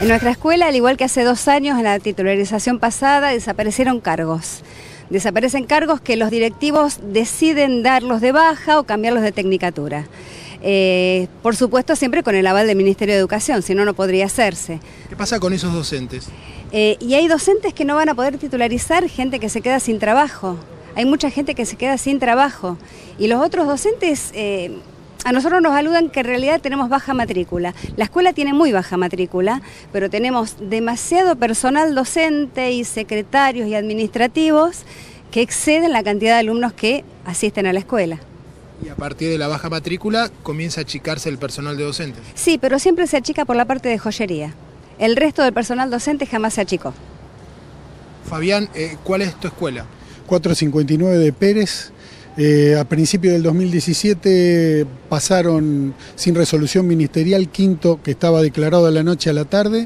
En nuestra escuela, al igual que hace 2 años en la titularización pasada, desaparecieron cargos. Desaparecen cargos que los directivos deciden darlos de baja o cambiarlos de tecnicatura. Por supuesto, siempre con el aval del Ministerio de Educación, si no, no podría hacerse. ¿Qué pasa con esos docentes? Y hay docentes que no van a poder titularizar, gente que se queda sin trabajo. Hay mucha gente que se queda sin trabajo. Y los otros docentes, a nosotros nos aludan que en realidad tenemos baja matrícula. La escuela tiene muy baja matrícula, pero tenemos demasiado personal docente y secretarios y administrativos que exceden la cantidad de alumnos que asisten a la escuela. Y a partir de la baja matrícula comienza a achicarse el personal de docentes. Sí, pero siempre se achica por la parte de joyería. El resto del personal docente jamás se achicó. Fabián, ¿cuál es tu escuela? 459 de Pérez. A principios del 2017 pasaron sin resolución ministerial quinto, que estaba declarado de la noche a la tarde,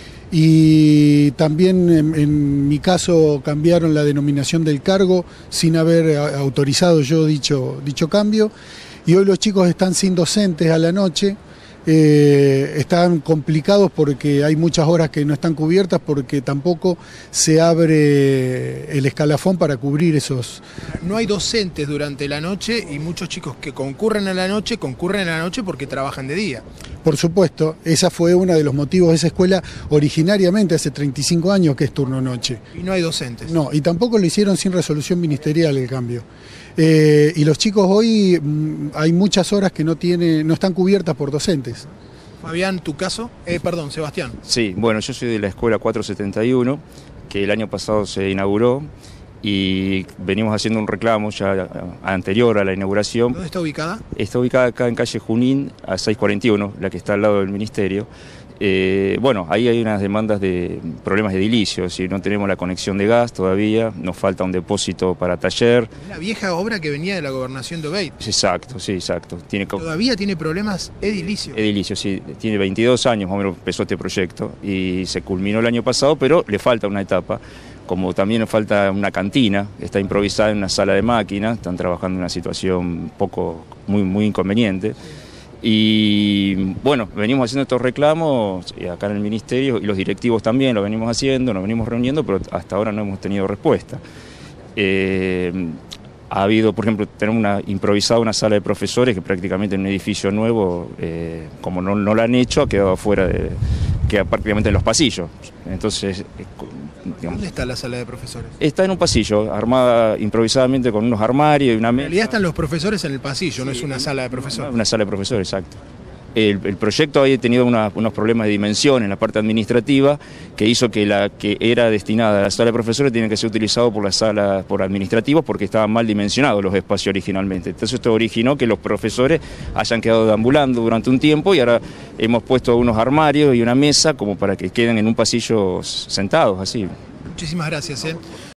y también en mi caso cambiaron la denominación del cargo sin haber autorizado yo dicho cambio, y hoy los chicos están sin docentes a la noche. Están complicados porque hay muchas horas que no están cubiertas, porque tampoco se abre el escalafón para cubrir esos. No hay docentes durante la noche y muchos chicos que concurren a la noche porque trabajan de día. Por supuesto, esa fue uno de los motivos de esa escuela originariamente hace 35 años que es turno noche. Y no hay docentes. No, y tampoco lo hicieron sin resolución ministerial el cambio. Y los chicos hoy hay muchas horas que no están cubiertas por docentes. Fabián, ¿tu caso? Perdón, Sebastián. Sí, bueno, yo soy de la escuela 471, que el año pasado se inauguró y venimos haciendo un reclamo ya anterior a la inauguración. ¿Dónde está ubicada? Está ubicada acá en calle Junín, a 641, la que está al lado del ministerio. Bueno, ahí hay unas demandas de problemas de edilicio, si no tenemos la conexión de gas todavía, nos falta un depósito para taller. La vieja obra que venía de la gobernación de Obeid. Exacto, sí, exacto. ¿Todavía tiene problemas edilicios? Edilicios, sí, tiene 22 años más o menos empezó este proyecto y se culminó el año pasado, pero le falta una etapa. Como también le falta una cantina, está improvisada en una sala de máquinas, están trabajando en una situación muy inconveniente. Y bueno, venimos haciendo estos reclamos acá en el ministerio y los directivos también lo venimos haciendo, nos venimos reuniendo, pero hasta ahora no hemos tenido respuesta. Ha habido, por ejemplo, tenemos improvisada una sala de profesores que prácticamente en un edificio nuevo, como no la han hecho, ha quedado afuera, queda prácticamente en los pasillos. Entonces, ¿dónde está la sala de profesores? Está en un pasillo, armada improvisadamente con unos armarios y una mesa. En realidad están los profesores en el pasillo, sí, no es una sala de profesores. Una sala de profesores, exacto. El proyecto había tenido unos problemas de dimensión en la parte administrativa que hizo que la que era destinada a la sala de profesores tiene que ser utilizado por administrativos porque estaban mal dimensionados los espacios originalmente. Entonces esto originó que los profesores hayan quedado deambulando durante un tiempo y ahora hemos puesto unos armarios y una mesa como para que queden en un pasillo sentados así. Muchísimas gracias.